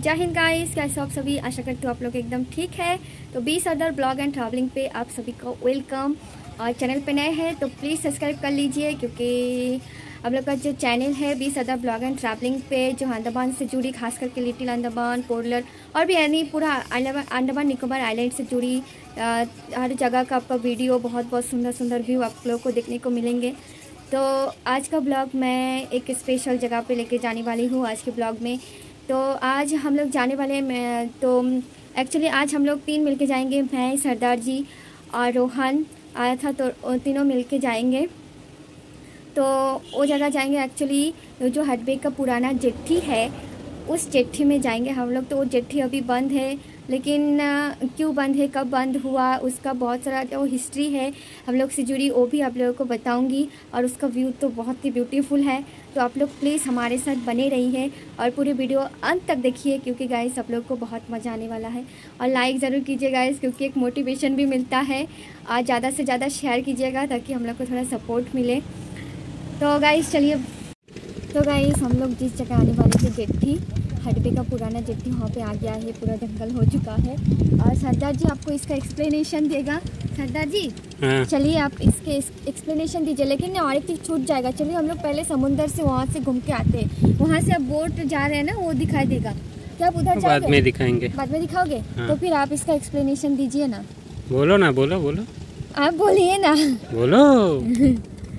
जय हिंद गाइस, कैसे आप सभी। आशा करती हूँ आप लोग एकदम ठीक है। तो B Sardar blog and travelling पे आप सभी को वेलकम। और चैनल पे नए हैं तो प्लीज़ सब्सक्राइब कर लीजिए, क्योंकि आप लोग का जो चैनल है B Sardar blog and travelling पे जो अंडमान से जुड़ी, खास करके लिटिल अंडमान, पोर्टलर और भी यानी पूरा अंडमान निकोबार आइलैंड से जुड़ी हर जगह का आपका वीडियो, बहुत बहुत सुंदर सुंदर व्यू आप लोगों को देखने को मिलेंगे। तो आज का ब्लॉग मैं एक स्पेशल जगह पे लेके जाने वाली हूँ आज के ब्लॉग में। तो आज हम लोग जाने वाले हैं, तो एक्चुअली आज हम लोग 3 मिलके जाएंगे। मैं, सरदार जी और रोहन आया था, तो तीनों मिलके जाएंगे। तो वो जगह जाएंगे एक्चुअली जो हडबे का पुराना जेट्टी है, उस जेट्टी में जाएंगे हम लोग। तो वो जेट्टी अभी बंद है, लेकिन क्यों बंद है, कब बंद हुआ, उसका बहुत सारा जो हिस्ट्री है हम लोग से जुड़ी, वो भी आप लोगों को बताऊंगी। और उसका व्यू तो बहुत ही ब्यूटीफुल है। तो आप लोग प्लीज़ हमारे साथ बने रहिए और पूरी वीडियो अंत तक देखिए, क्योंकि गाइस आप लोग को बहुत मज़ा आने वाला है। और लाइक ज़रूर कीजिए गाइस, क्योंकि एक मोटिवेशन भी मिलता है। और ज़्यादा से ज़्यादा शेयर कीजिएगा ताकि हम लोग को थोड़ा सपोर्ट मिले। तो गाइस चलिए। तो गाइस हम लोग जिस जगह आने वाले थे, जेट्टी हडबे का पुराना जेट्टी, वहाँ पे आ गया है। पूरा जंगल हो चुका है और सरदार जी आपको इसका एक्सप्लेनेशन देगा। सरदार जी चलिए आप इसके एक्सप्लेनेशन दीजिए। लेकिन और एक चीज़ छूट जाएगा। चलिए हम लोग पहले समुंदर से वहाँ से घूम के आते हैं। वहाँ से आप बोट जा रहे हैं ना, वो दिखाई देगा। क्या आप उधर बाद में दिखाएंगे? बाद में दिखाओगे? हाँ। तो फिर आप इसका एक्सप्लेनेशन दीजिए ना। बोलो ना, बोलो बोलो, आप बोलिए ना, बोलो।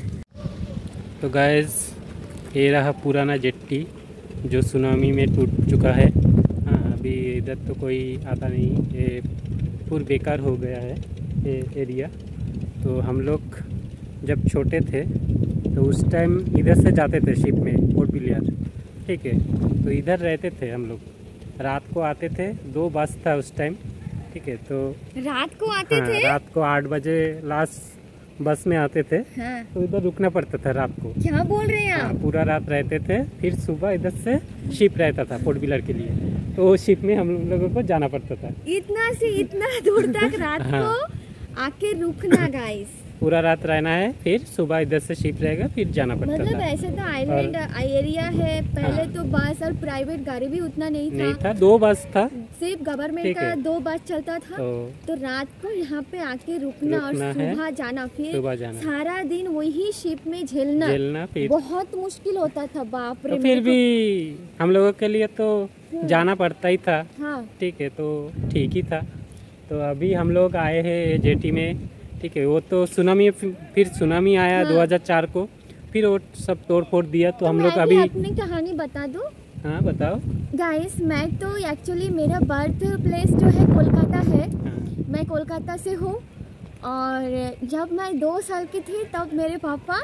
तो गाइस ये रहा पुराना जेट्टी जो सुनामी में टूट चुका है। हाँ, अभी इधर तो कोई आता नहीं, ये पूरा बेकार हो गया है ये एरिया। तो हम लोग जब छोटे थे तो उस टाइम इधर से जाते थे शिप में, पोर्ट ब्लेयर, ठीक है। तो इधर रहते थे हम लोग, रात को आते थे। 2 बस था उस टाइम, ठीक है। तो रात को आते थे? रात को 8 बजे लास्ट बस में आते थे। हाँ। तो इधर रुकना पड़ता था रात को। क्या बोल रहे हैं आप? पूरा रात रहते थे, फिर सुबह इधर से शिप रहता था पोर्ट ब्लेयर के लिए। तो वो शिप में हम लोगों को जाना पड़ता था। इतना से इतना दूर तक रात को आके रुकना गाइस। पूरा रात रहना है, फिर सुबह इधर से शिप रहेगा, फिर जाना पड़ता था। मतलब ऐसे तो आइलैंड एरिया है पहले। तो बस और प्राइवेट गाड़ी भी उतना नहीं था। 2 बस था, सिर्फ गवर्नमेंट का 2 बस चलता था। तो रात को यहाँ पे आके रुकना और सुबह जाना, फिर सारा दिन वही शिप में झेलना फिर बहुत मुश्किल होता था। बाप रे। फिर भी हम लोगों के लिए तो जाना पड़ता ही था। हाँ। ठीक है, तो ठीक ही था। तो अभी हम लोग आए हैं जेटी में, ठीक है। वो तो सुनामी, फिर सुनामी आया। हाँ। 2004 को, फिर वो सब तोड़ फोड़ दिया। तो हम लोग अभी अपनी कहानी बता दो। हाँ बताओ गाइस। मैं तो एक्चुअली मेरा बर्थ प्लेस जो है कोलकाता है। हाँ। मैं कोलकाता से हूँ। और जब मैं 2 साल की थी तब मेरे पापा,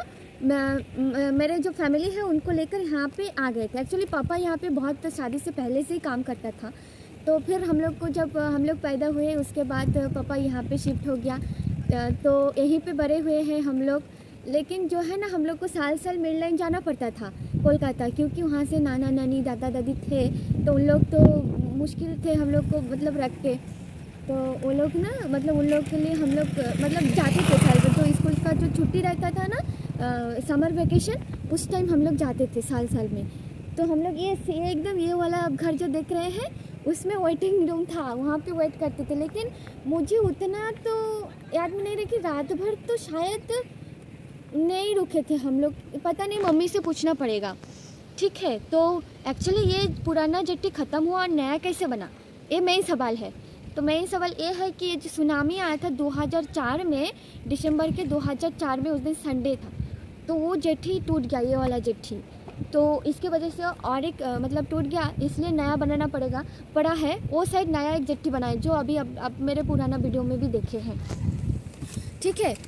मेरे जो फैमिली है उनको लेकर यहाँ पे आ गए थे। एक्चुअली पापा यहाँ पे बहुत शादी से पहले से ही काम करता था। तो फिर हम लोग को, जब हम लोग पैदा हुए उसके बाद पापा यहाँ पे शिफ्ट हो गया। तो यहीं पे बड़े हुए हैं हम लोग। लेकिन जो है ना, हम लोग को साल साल मिलने जाना पड़ता था कोलकाता, क्योंकि वहाँ से नाना नानी दादा दादी थे। तो उन लोग तो मुश्किल थे हम लोग को मतलब रख के। तो वो लोग ना, मतलब उन लोग के लिए हम लोग मतलब जाते थे साल में। तो स्कूल का जो छुट्टी रहता था ना, समर वेकेशन, उस टाइम हम लोग जाते थे साल साल में। तो हम लोग ये एकदम ये वाला घर जो देख रहे हैं, उसमें वेटिंग रूम था, वहाँ पे वेट करते थे। लेकिन मुझे उतना तो याद नहीं रही कि रात भर तो शायद नहीं रुके थे हम लोग, पता नहीं, मम्मी से पूछना पड़ेगा, ठीक है। तो एक्चुअली ये पुराना जेट्टी ख़त्म हुआ और नया कैसे बना, ये मेन सवाल है। तो मेन सवाल ये है कि जो सुनामी आया था 2004 में, दिसंबर के 2004 में, उस दिन संडे था। तो वो जेट्टी टूट गया, ये वाला जेट्टी। तो इसके वजह से और एक मतलब टूट गया, इसलिए नया बनाना पड़ा है। वो साइड नया एक जेट्टी बना है, जो अभी अब मेरे पुराना वीडियो में भी देखे हैं, ठीक है।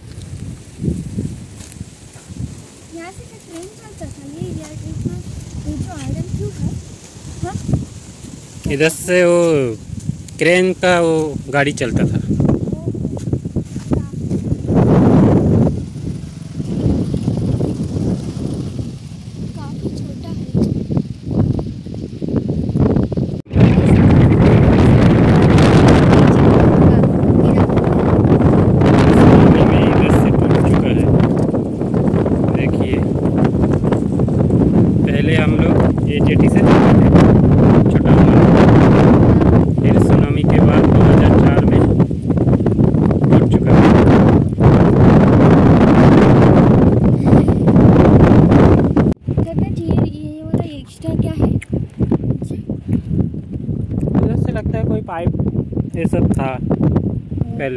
यहाँ से ट्रेन चलता था ये जो आइलैंड क्यों है? हाँ? इधर से वो क्रेन का वो गाड़ी चलता था। हम लोग ये जेटी से जाते थे, छोटा पाइप ये सब था पहले।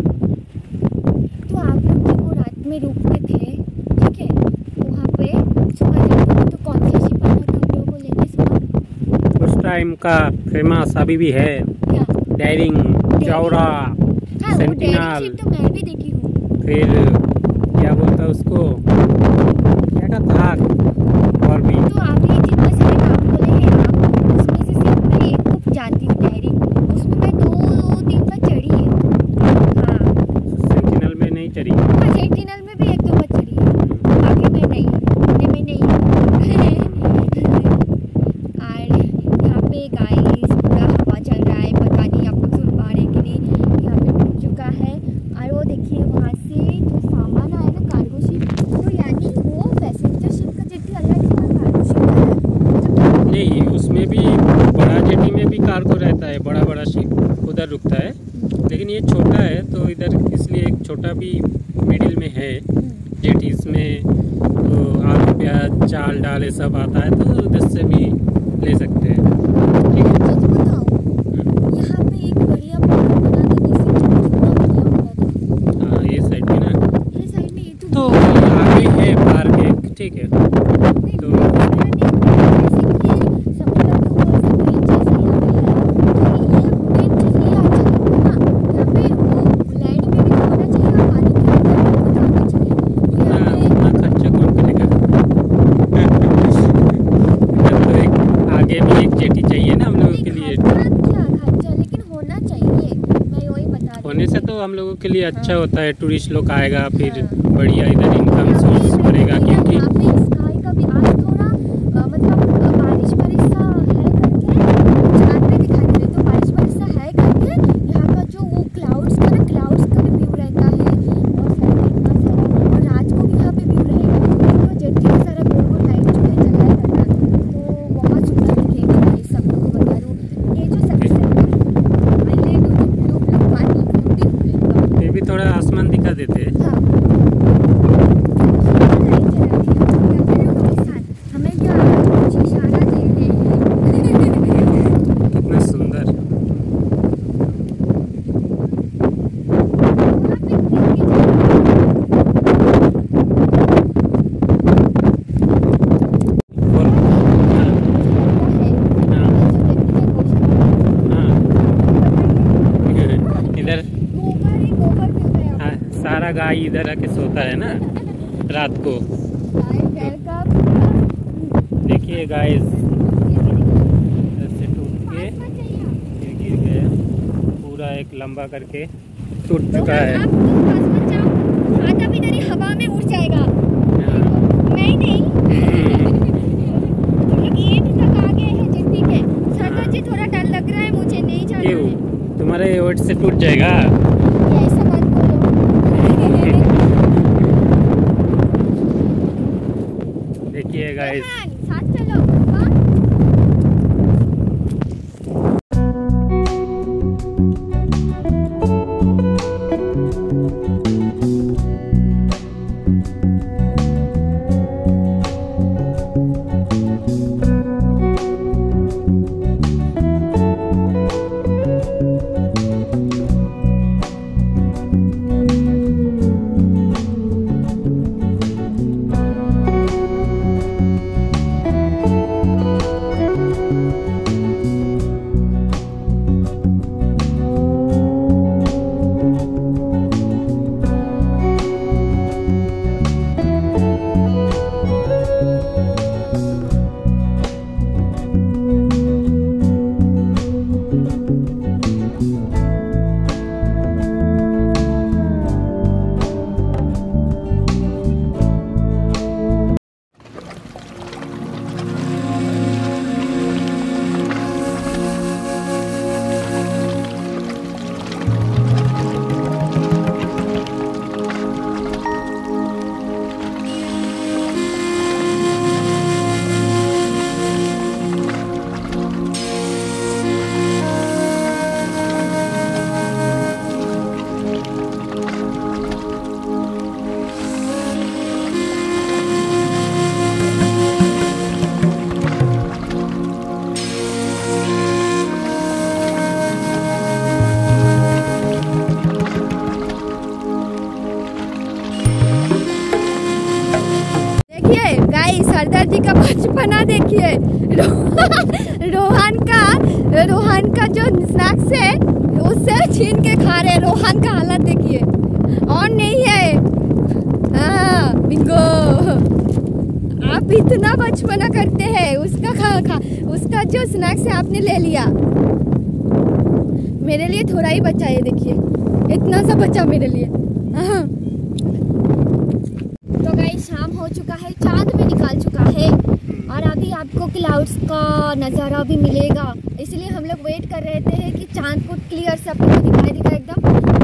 तो आप लोग जब वो रात में रुकते थे, ठीक है, वहाँ पे सुबह जाते थे तो कौन सा शिप आता था हम लोगों को लेने सुबह? उस टाइम का फेमस अभी भी है, क्या? डेयरिंग, चौड़ा, हाँ, वो डेयरिंग सेंटिनल, शिप तो मैं भी देखी हूँ। फिर क्या बोलता है उसको, क्या का था और भी। तो आप ये जितने सारे नाम बोले हैं आप, उसमें से सिर्फ मैं एक को जानती हूँ, डेयरिंग। उसमें मैं 2-3 बार चढ़ी है। हाँ, सेंटिनल में नहीं चढ़ी। हाँ, सेंटिनल में भी 1-2 बार चढ़ी है, बाकी मैं नहीं, मैं नहीं और यहाँ पे गाइस पूरा हवा चल रहा है, पता नहीं आप लोग सुन पा रहे हैं कि नहीं। यहाँ पे टूट चुका है और वो देखिए वहाँ से जो सामान आया ना कार्गो शिप, तो यानी वो पैसेंजर शिप का जेट्टी अलग है, कार्गो शिप का अलग। नहीं, उसमें भी बड़ा जेटी में भी कार्गो रहता है, बड़ा बड़ा शिप उधर रुकता है, लेकिन ये छोटा है तो इधर इसलिए एक छोटा भी मिडिल में है जेटी। इसमें तो आलू प्याज चाल डाल ये सब आता है, तो उधर से भी ले सकते हैं। ठीक है। सच बताओ, यहाँ पे एक बढ़िया पुल बना देने से कितना बढ़िया होता था। हाँ, ये साइड में ना, ये साइड में ये तो आगे है पार्क एक, ठीक है। तो आगे भी एक जेटी चाहिए ना हम लोगों के लिए। लेकिन होना चाहिए, मैं वही बता होने से तो हम लोगों के लिए अच्छा होता है, टूरिस्ट लोग आएगा, फिर हाँ। बढ़िया इधर इनकम सोर्स बढ़ेगा। क्योंकि यहाँ पे स्काई का भी आज थोड़ा मतलब बारिश सा है करके चांद में दिखाई दे रही, तो बारिश सा है करके यहाँ का जो वो क्लाउड्स का भी व्यू रहता है और सारा और रात को भी यहाँ पे व्यू रहेगा, तो जेट्टी का सारा गोल लाइट जो है जला रहता है, तो बहुत सुंदर दिखेगा भाई, सब लोग को बता दूँ। ये जो सनसेट पानी ये भी थोड़ा आसमान दिखा देते हैं। हाँ, हमें क्या इशारा दे रहे हैं। कितना सुंदर। और इधर हाँ, सारा गाय इधर आके सोता है ना रात को। देखिए गाइस, ऐसे टूट के फिर गिर गया, पूरा एक लंबा करके टूट चुका है। हवा में उड़ जाएगा। हाँ। नहीं तुम लोग एंड तक आ गए हैं जेट्टी के। सरदार जी थोड़ा डर लग रहा है मुझे, नहीं जाना क्यों? है। तुम्हारे ओट से टूट जाएगा। ऐसा मत बोलो। देखिए गाइस, साथ चलो। हाँ? बना देखिए। रोहन का जो स्नैक्स है उससे छीन के खा रहे। रोहन का हालत देखिए, और नहीं है। हाँ बिंगो, आप इतना बचपना करते हैं। उसका जो स्नैक्स है आपने ले लिया। मेरे लिए थोड़ा ही बचा है, देखिए इतना सा बचा मेरे लिए। तो गाइस शाम हो चुका है, चांद भी निकाल चुका है और अभी आपको क्लाउड्स का नज़ारा भी मिलेगा, इसलिए हम लोग वेट कर रहे थे कि चांद को क्लियर से आपको दिखाई देगा एकदम।